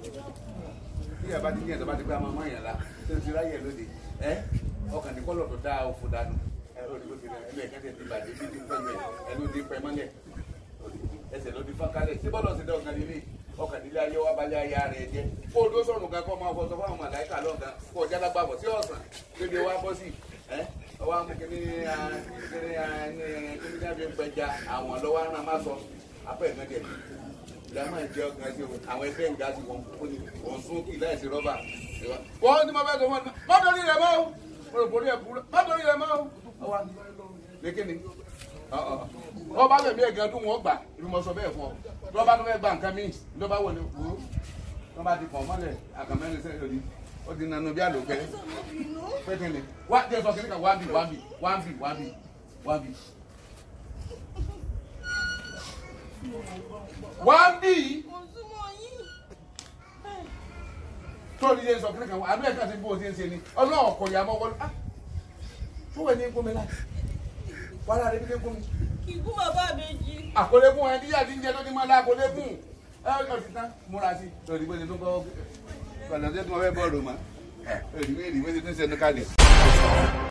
Bí àbá ti ní ẹ̀dọ̀ bá ti pé a máa mọ èèyàn la tó ti ráyè lóde ọkàn ní kọ́lọ̀ tó dá òfò dànù ẹlẹ́ẹ̀kẹ́tẹ̀ ti bàjẹ́ bí ti pẹ́ẹ́mẹ́ ẹnu ti pẹ́ mọ́lẹ̀ ẹsẹ̀ ló ti fọ́n kálẹ̀ sí bọ́ọ̀lù ti dá ọ̀kan nílé ọkàn nílé ayé wa balẹ̀ ayé ara ẹ̀ jẹ́ kó o tó sọ̀rọ̀ gan kó máa fọ́ sọ fún àwọn màláìkà lọ́gàn kó o jáde gbàgbọ́ sí ọ̀sán lébi wa bọ́ sí ọwọ́ àwọn kíní jáde ń pẹja àwọn lọ́wọ́ ara máa sọ apẹ́ ìgbẹ́jẹ̀ ìyá máa jẹ́ ọ̀gá sí àwọn ẹgbẹ́ ìgbà sí wọn kó ní òun sún kì láìsí rọ́bà wọ́n ní mo fẹ́ sọ wọn mọ́tòrí rẹ̀ máa ń olùborí ẹ̀ kúrò mọ́tòrí rẹ̀ máa ń ọwọ́ lékèní ọba bẹ̀mí ẹ̀gán dún wọn gbà ìlú mọ̀ sọ bẹ́ẹ̀ fún ọ lọ́ba tó fẹ́ gba nǹkan míì lọ́ba wọlé wò ó lọ́ba ti kàn mọ́lẹ̀ àkàmẹ́rin sẹ́yìn lòdì ó ti nanu bí àlòkẹ́ pékinni wá jẹ́ sọ kíníkà wá bì tó ní yé sọ kíníkà wá àbí ẹ̀ka sí bó o ṣe ń ṣe ni ọlọ́ọ̀ kò yà mọ́ wọlé tó wẹ̀ ní gómìn láti wàhálà rẹ̀ bí lé gómìn. Kì í kú bàbá mi jí. Àkọlẹ́kùn ẹni yíyá ti ń jẹ tó ti máa lá àkọlẹ́kùn ọ̀sìn tán múra sí lórí bó ṣe tó kọ́ ọ̀nà tó tún wọ́n fẹ́ bọ́ọ̀lù mọ́ ẹ̀ẹ́dì méjì bó ṣe tún ṣe ẹnu kalẹ̀.